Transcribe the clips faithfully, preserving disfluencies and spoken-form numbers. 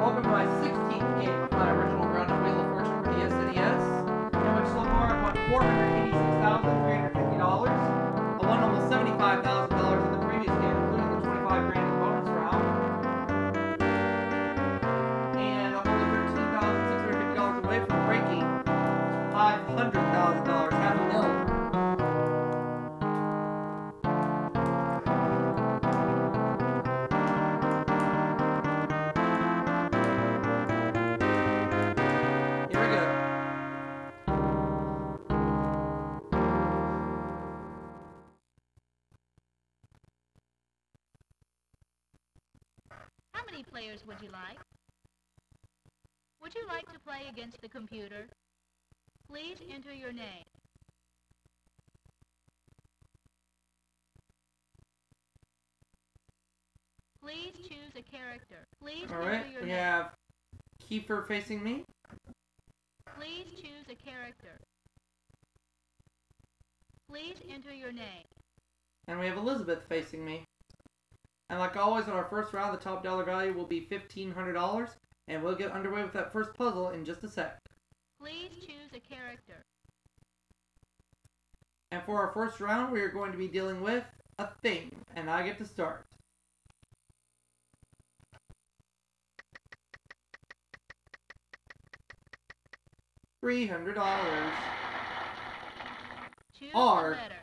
open my sixteenth game of my original run of Wheel of Fortune for the S N E S, in which so far I've won four hundred eighty-six thousand three hundred fifty dollars. I won almost seventy-five thousand dollars in the previous game, including the twenty-five grand in the bonus round. And I'm only thirteen thousand six hundred fifty dollars away from breaking five hundred thousand dollars, half a mil. How many players would you like? Would you like to play against the computer? Please enter your name. Please choose a character. Please enter Alright, your we name. have Kiefer facing me. Please choose a character. Please enter your name. And we have Elizabeth facing me. And like always, in our first round, the top dollar value will be fifteen hundred dollars. And we'll get underway with that first puzzle in just a sec. Please choose a character. And for our first round, we are going to be dealing with a thing. And I get to start. three hundred dollars. Choose R. a letter.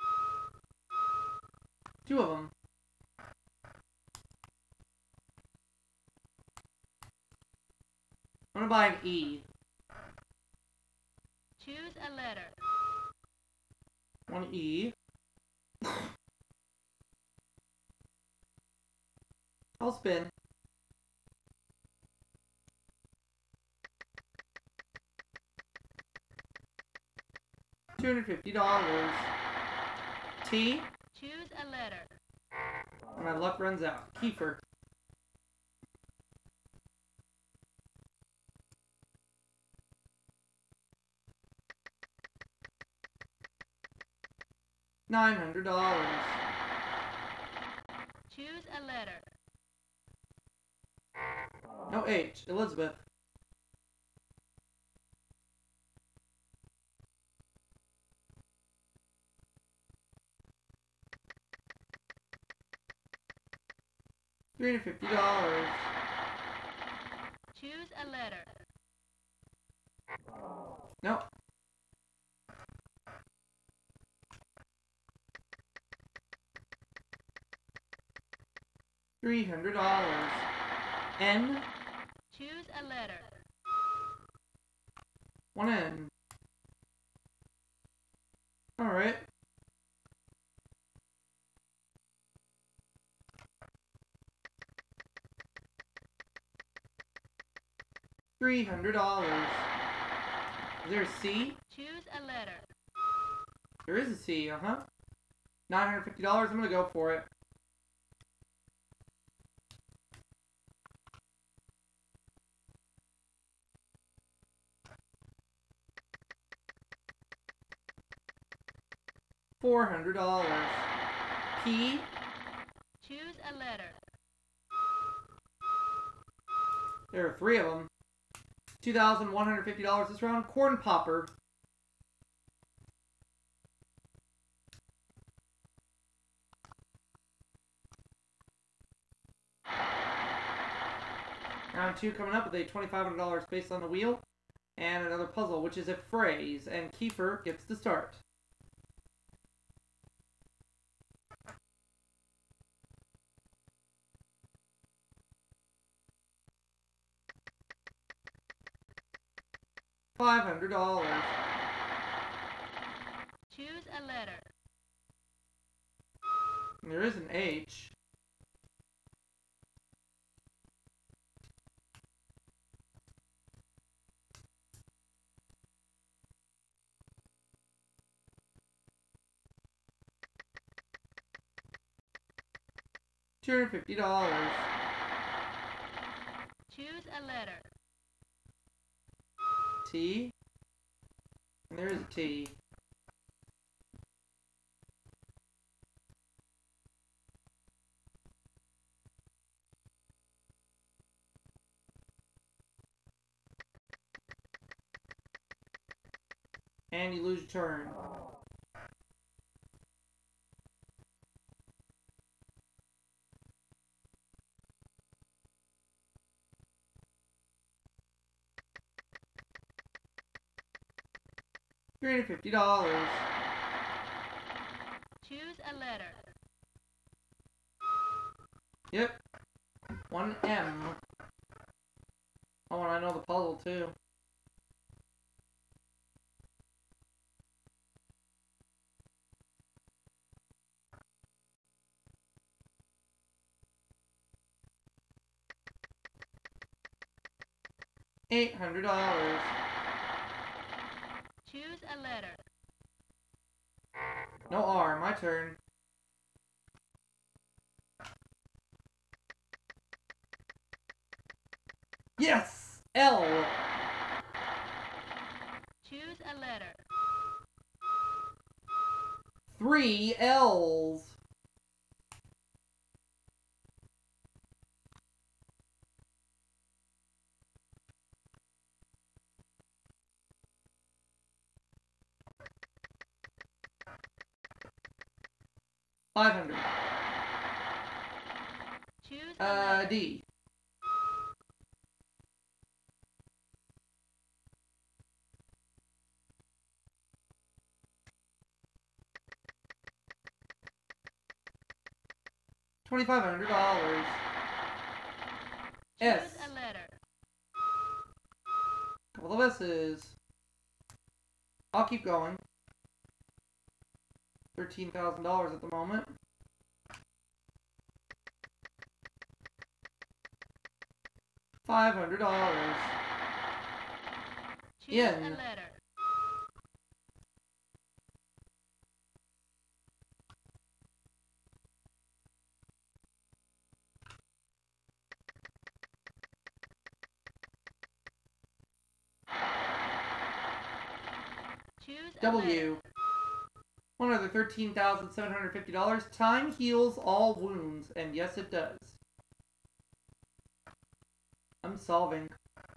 Two of them. I'm gonna buy an E. Choose a letter. One E. I'll spin. two hundred fifty dollars. T. Choose a letter. And my luck runs out. Kiefer. Nine hundred dollars. Choose a letter. No H. Elizabeth. Three hundred fifty dollars. Choose a letter. Nope. Three hundred dollars. N. Choose a letter. One N. Alright. Three hundred dollars. Is there a C? Choose a letter. There is a C, uh-huh. Nine hundred fifty dollars, I'm gonna go for it. Four hundred dollars. P. Choose a letter. There are three of them. Two thousand one hundred fifty dollars this round. Corn popper. Round two coming up with a twenty-five hundred dollars space on the wheel. And another puzzle, which is a phrase. And Kiefer gets to start. Five hundred dollars. Choose a letter. There is an H. Two hundred fifty dollars. Choose a letter. T. And there is a T. And you lose your turn. three hundred fifty dollars. Choose a letter. Yep. One M. Oh, and I know the puzzle too. Eight hundred dollars. Choose a letter. No R, my turn. Yes! L! Choose a letter. Three L's. Five hundred. Choose a Uh, letter. D. Twenty-five hundred dollars. S. Choose a letter. Couple of S's. I'll keep going. Thirteen thousand dollars at the moment. Five hundred dollars. Choose N. a letter. Choose a letter. W. One other thirteen thousand seven hundred fifty dollars. Time heals all wounds, and yes, it does. I'm solving.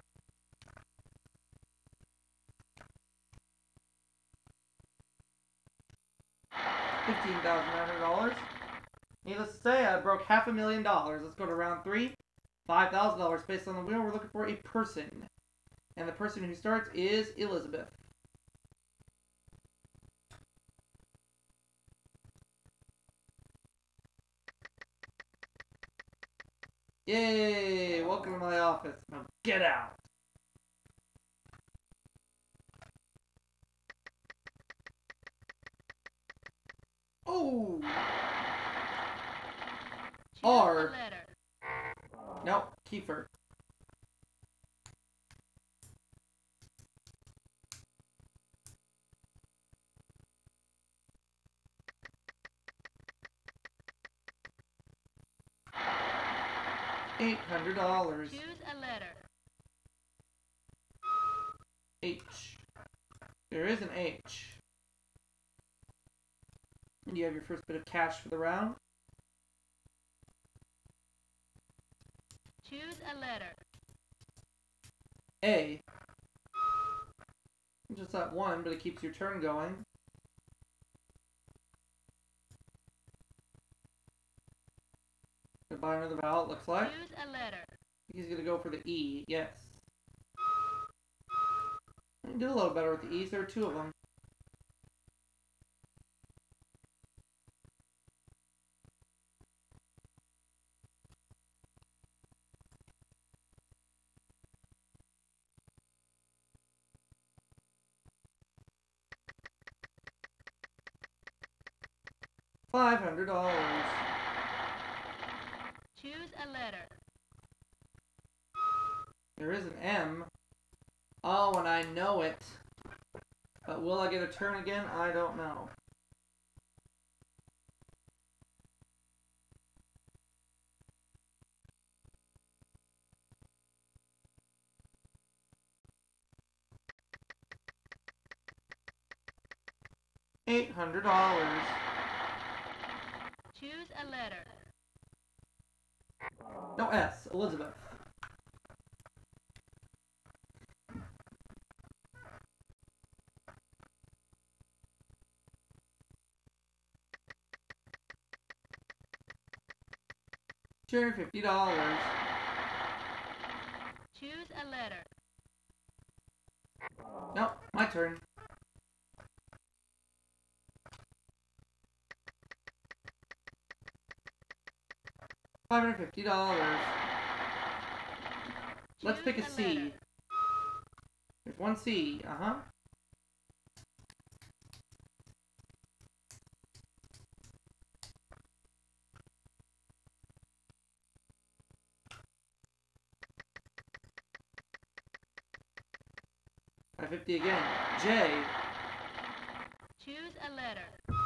Fifteen thousand nine hundred dollars. Needless to say, I broke half a million dollars. Let's go to round three. Five thousand dollars based on the wheel. We're looking for a person, and the person who starts is Elizabeth. Yay! Welcome to my office. Now get out. Oh! Choose R. a letter. Nope, Kiefer. Eight hundred dollars. Choose a letter. H. There is an H. And you have your first bit of cash for the round. Choose a letter. A. Just that one, but it keeps your turn going. Gonna buy another vowel, it looks like. Choose a letter. He's gonna go for the E, yes. I can do a little better with the E's, there are two of them. Five hundred dollars. Choose a letter. There is an M. Oh, and I know it. But will I get a turn again? I don't know. Eight hundred dollars. Choose a letter. No S. Elizabeth. two hundred fifty dollars. Choose a letter. Nope, my turn. five hundred fifty dollars. Let's pick a Choose a C. letter. There's one C, uh-huh. five fifty again. J. Choose a letter.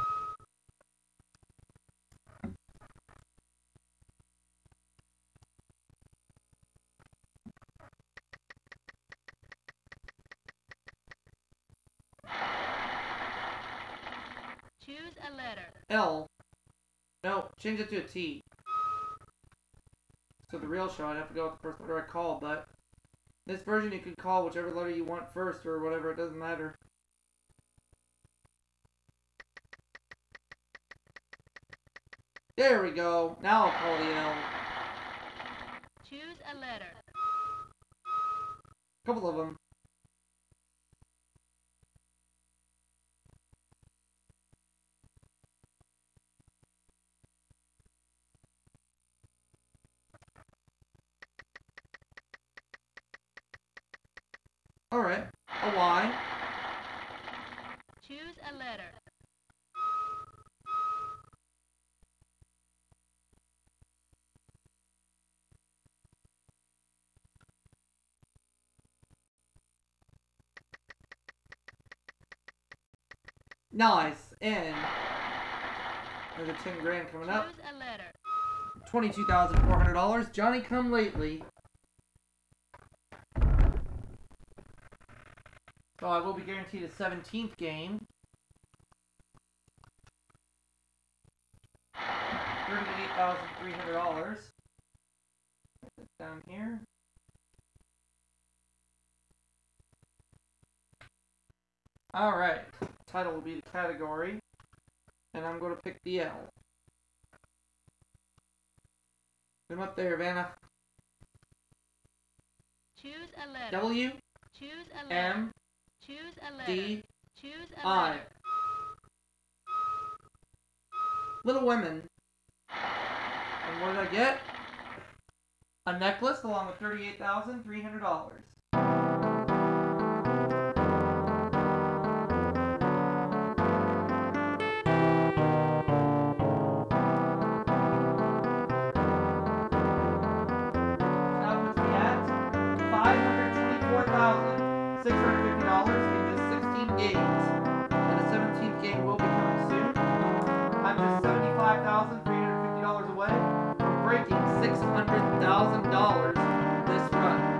Choose a letter. L. No, change it to a T. So the real show, I'd have to go with the first letter I call, but this version you can call whichever letter you want first or whatever, it doesn't matter. There we go. Now I'll call the L. Choose a letter. Couple of them. Alright, a Y. Choose a letter. Nice. N. There's a ten grand coming up. Choose a letter. twenty-two thousand four hundred dollars. Johnny come lately. So I will be guaranteed a seventeenth game. thirty-eight thousand three hundred dollars. Put this down here. Alright. Title will be the category. And I'm going to pick the L. Put him up there, Vanna. Choose a letter. W. Choose a letter. M. Choose a letter. D. Choose a I. letter. Little Women. And what did I get? A necklace along with thirty-eight thousand three hundred dollars. Now puts me at five hundred twenty-four thousand six hundred fifty dollars in just sixteen games. And the seventeenth game will be coming soon. I'm just seventy-five thousand three hundred fifty dollars away from breaking six hundred thousand dollars this run.